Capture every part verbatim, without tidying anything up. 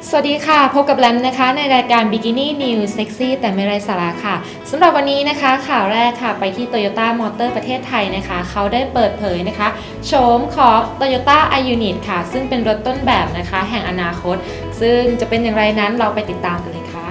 สวัสดีค่ะพบกับแรมนะคะในรายการ Bikini News Sexy แต่ไม่ไร้สาระค่ะสำหรับวันนี้นะคะข่าวแรกค่ะไปที่ Toyota Motor ประเทศไทยนะคะเขาได้เปิดเผยนะคะโฉมของ Toyota iUnit ค่ะซึ่งเป็นรถต้นแบบนะคะแห่งอนาคตซึ่งจะเป็นอย่างไรนั้นเราไปติดตามกันเลยค่ะ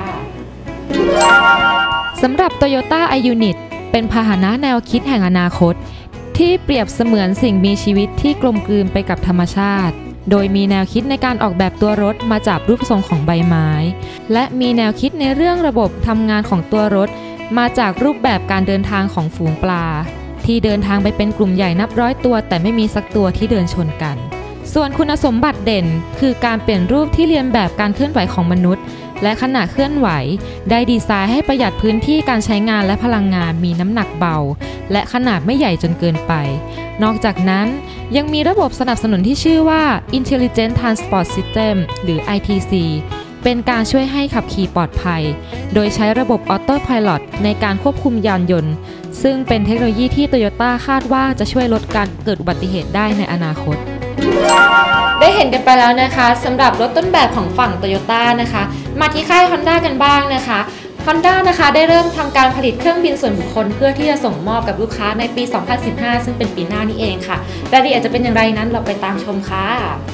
สำหรับ Toyota iUnit เป็นพาหนะแนวคิดแห่งอนาคตที่เปรียบเสมือนสิ่งมีชีวิตที่กลมกลืนไปกับธรรมชาติโดยมีแนวคิดในการออกแบบตัวรถมาจากรูปทรงของใบไม้และมีแนวคิดในเรื่องระบบทำงานของตัวรถมาจากรูปแบบการเดินทางของฝูงปลาที่เดินทางไปเป็นกลุ่มใหญ่นับร้อยตัวแต่ไม่มีสักตัวที่เดินชนกันส่วนคุณสมบัติเด่นคือการเปลี่ยนรูปที่เรียนแบบการเคลื่อนไหวของมนุษย์และขณะเคลื่อนไหวได้ดีไซน์ให้ประหยัดพื้นที่การใช้งานและพลังงานมีน้ำหนักเบาและขนาดไม่ใหญ่จนเกินไปนอกจากนั้นยังมีระบบสนับสนุนที่ชื่อว่า Intelligent Transport System หรือ ไอ ที ซี เป็นการช่วยให้ขับขี่ปลอดภัยโดยใช้ระบบ Autopilot ในการควบคุมยานยนต์ซึ่งเป็นเทคโนโลยีที่ Toyota คาดว่าจะช่วยลดการเกิดอุบัติเหตุได้ในอนาคตได้เห็นกันไปแล้วนะคะสำหรับรถต้นแบบของฝั่ง Toyota นะคะมาที่ค่าย Honda กันบ้างนะคะ Honda นะคะได้เริ่มทำการผลิตเครื่องบินส่วนบุคคลเพื่อที่จะส่งมอบกับลูกค้าในปี สองพันสิบห้า ซึ่งเป็นปีหน้านี่เองค่ะรายละเอียดจะเป็นอย่างไรนั้นเราไปตามชมค่ะ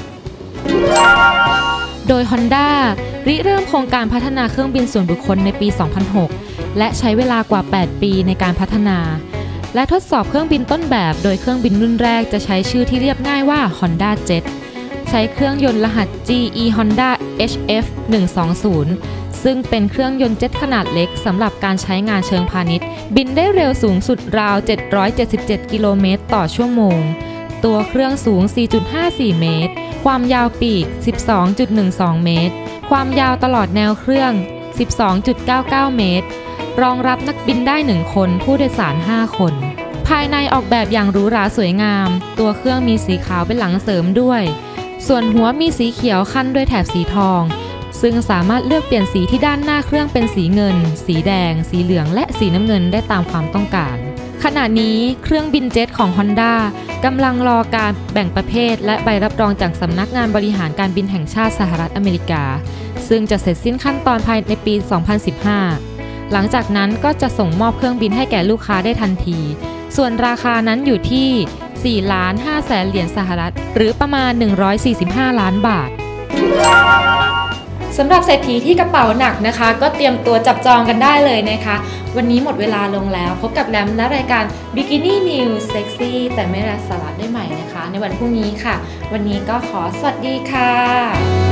โดย Honda ริเริ่มโครงการพัฒนาเครื่องบินส่วนบุคคลในปี สองพันหก และใช้เวลากว่า แปด ปีในการพัฒนาและทดสอบเครื่องบินต้นแบบโดยเครื่องบินรุ่นแรกจะใช้ชื่อที่เรียบง่ายว่า Honda Jet ใช้เครื่องยนต์รหัส จี อี Honda เอช เอฟ หนึ่งสองศูนย์ ซึ่งเป็นเครื่องยนต์เจ็ตขนาดเล็กสำหรับการใช้งานเชิงพาณิชย์บินได้เร็วสูงสุดราว เจ็ดร้อยเจ็ดสิบเจ็ด กิโลเมตรต่อชั่วโมงตัวเครื่องสูง สี่จุดห้าสี่ เมตรความยาวปีก สิบสองจุดหนึ่งสอง เมตรความยาวตลอดแนวเครื่อง สิบสองจุดเก้าเก้า เมตรรองรับนักบินได้หนึ่งคนผู้โดยสารห้าคนภายในออกแบบอย่างหรูหราสวยงามตัวเครื่องมีสีขาวเป็นหลังเสริมด้วยส่วนหัวมีสีเขียวขั้นด้วยแถบสีทองซึ่งสามารถเลือกเปลี่ยนสีที่ด้านหน้าเครื่องเป็นสีเงินสีแดงสีเหลืองและสีน้ำเงินได้ตามความต้องการขณะนี้เครื่องบินเจ็ตของ Honda กำลังรอการแบ่งประเภทและใบรับรองจากสำนักงานบริหารการบินแห่งชาติสหรัฐอเมริกาซึ่งจะเสร็จสิ้นขั้นตอนภายในปี สองพันสิบห้า หลังจากนั้นก็จะส่งมอบเครื่องบินให้แก่ลูกค้าได้ทันทีส่วนราคานั้นอยู่ที่ สี่ล้านห้าแสน เหรียญสหรัฐหรือประมาณ หนึ่งร้อยสี่สิบห้า ล้านบาทสำหรับเศรษฐีที่กระเป๋าหนักนะคะก็เตรียมตัวจับจองกันได้เลยนะคะวันนี้หมดเวลาลงแล้วพบกับแรมและรายการ Bikini News Sexy แต่ไม่ไร้สาระได้ใหม่นะคะในวันพรุ่งนี้ค่ะวันนี้ก็ขอสวัสดีค่ะ